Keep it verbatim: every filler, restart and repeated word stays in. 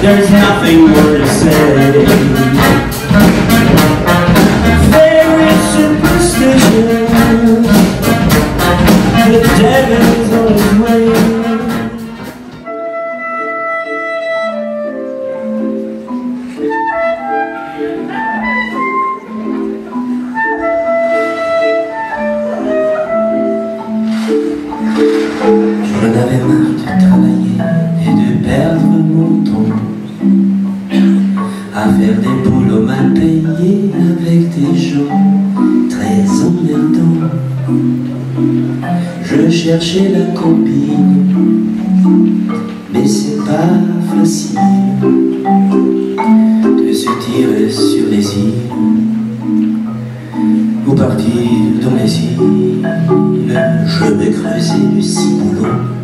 there's nothing more to say. Very superstition, the devil's on his way. J'en avais marre de travailler et de perdre mon temps à faire des boulots mal payés avec des gens très emmerdants. Je cherchais la copine, mais c'est pas facile de se tirer sur les îles ou partir dans les îles. Je me creusais du ciboulot